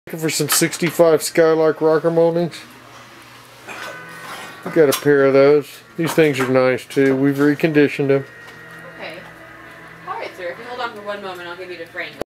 Looking for some 65 Skylark rocker moldings. We got a pair of those. These things are nice too. We've reconditioned them. Okay. Alright, sir. If you hold on for one moment, I'll give you the frame.